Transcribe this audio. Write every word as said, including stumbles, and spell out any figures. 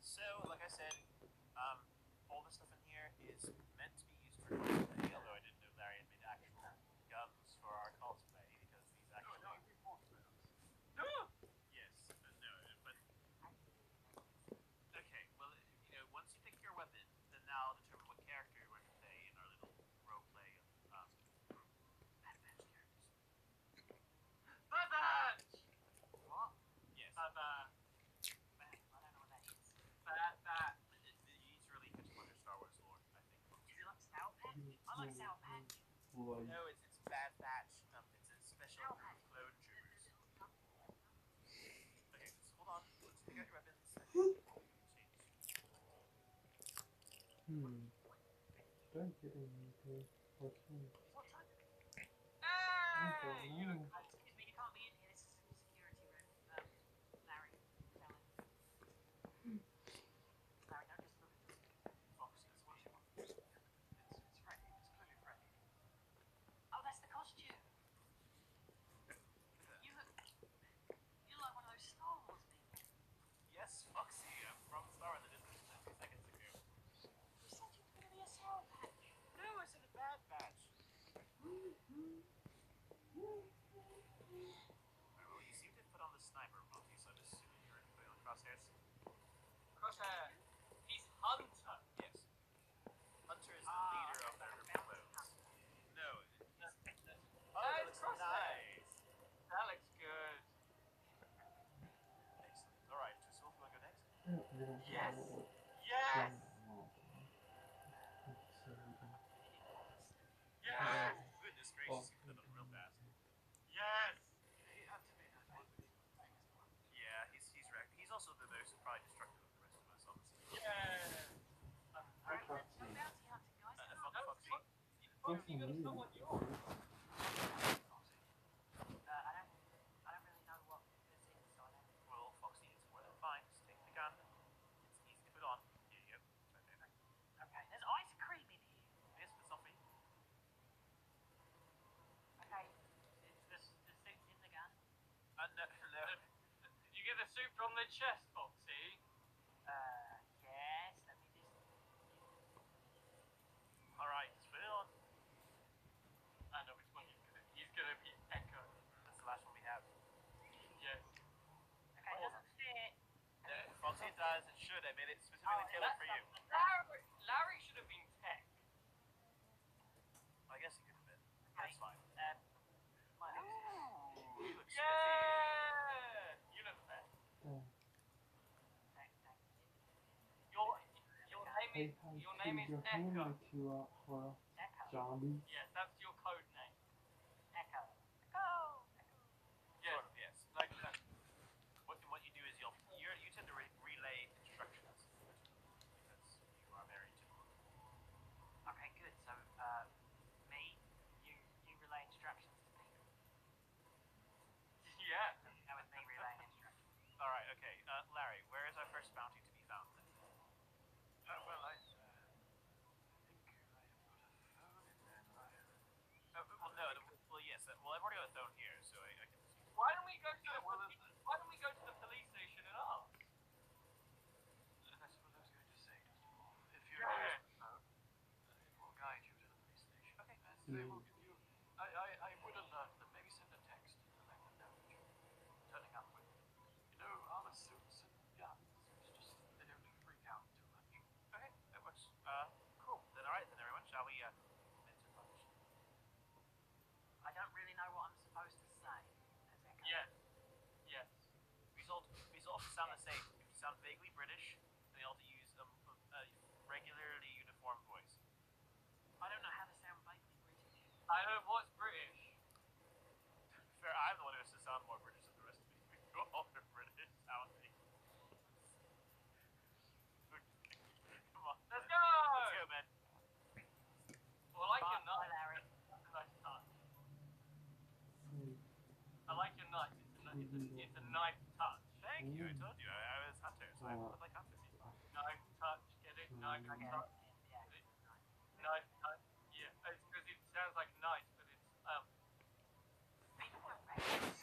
So, like I said, um, all the stuff in here is meant to be used for cosplay, although I didn't know Larry had made actual guns for our cosplay, because these actually... No, no, we bought those. No! Yes, uh, no, but... Okay, well, you know, once you pick your weapon, then now I'll determine what character you're going to play in our little roleplay of, um, Bad Batch characters. Bad Batch! What? Yes. Bad Batch. Bad, I don't know what that is. Bad Batch. He's really into under Star Wars lore, I think. Is it like Sour Patch? I like Sour Patch. No, it's it's Bad Batch. Um, it's a special clone troopers. Okay, just hold on. Let's pick out your weapons. Hmm. Should I get into okay. What time is it? I Hey! don't You look know. cool. Excuse me, you can't be in here. This is a security room. Um, Larry, tell him. Larry, don't just look at this. Foxy, what do you want? It's, it's Freddy. It's clearly Freddy. Oh, that's the costume. You look... You're like one of those Star Wars people. Yes, Foxy. I'm from Star Wars. I did this two seconds ago. You said you were going to be a Sour Patch. No, I said a Bad Batch. Alright, well, you seem to have put on the sniper, Foxy, so I'm assuming you're putting on crosshairs. Crosshair. He's Hunter. Yes. Hunter is the ah, leader of their clones. No, he's... No. Oh, that looks nice. That looks good. Excellent. Alright, so Wolf, you want to go next? Yes! Yes! Yes! Goodness gracious, you put that on real fast. Yes! Yeah, he's he's wrecked. He's also the most probably destructive of the rest of us, honestly. Yeah! Um, Alright, no bounty hunting, guys. Uh, Fox, Foxy. Foxy, you gotta stop on yours. Uh, I don't, I don't really know what this is, so I don't... Well, Foxy, it's more than fine. Just take the gun. It's easy to put on. Here you go. It's right there. Okay, there's ice cream in here. Yes, but it's not for you. Okay, is the, the suit in the gun? Uh, no, no. Did you get the suit from the chest, Foxy? Uh, yes, let me just... Alright, just put it on. I know which one he's gonna be. He's gonna be Echo. That's the last one we have. Yes. Okay, it doesn't fit. No, Foxy, it does. It should. I made it specifically oh, tailored for you. Larry, Larry should have been tech. I guess he could have been. Okay. That's fine. Um, my Ooh, you look yeah! Spiffy. You look bad. Oh. Your, your name is, Hey, your name is your Echo. hand to uh, for Echo. zombies. Yes, that's your code name. Echo. Echo. Echo. Yes. Sort of, yes. Like that. What, what you do is you'll you're, you tend to re relay instructions because you are very typical. Okay, good. So, uh, me, you you relay instructions to people. Yeah. That was me relaying instructions. All right. Okay. Uh, Larry, where is our first bounty to be found? Then? Uh, well, I. Uh, I think I have put a phone in there. Oh, well, no. Well, yes. Uh, well, I've already got a phone here, so I, I can. Why don't we go to the well, Why don't we go to the police station and ask? That's what I was going to say. If you're yeah. a phone, it will guide you to the police station. Okay. And mm. they will give you. I, I I would alert them. Maybe send a text to let them know that you're turning up with, you know, armor suits and guns. It's just they don't freak out too much. Okay, that works. Uh, cool. Then all right, then everyone, shall we uh, mention lunch? I don't really know what I'm supposed to say. Yes. Yes. Result. Result sound the same. If you sound vaguely British, then you have to use a, a regularly uniform voice. I don't know how to sound vaguely British. I know what's British. Fair. I'm the one who has to sound more British than the rest of you. You all are British sounding. Come on. Let's go. Let's go, man. Well, I like your knife. Larry. Nice touch. Mm. I like your knife. It's a, it's a, it's a nice touch. Thank you. I told you. I, I was Hunter, so I look like Hunter. Nice touch. Get it? Nice touch. Get it? Nice touch. Yeah. It's because it sounds like nice, but it's um. People are racist.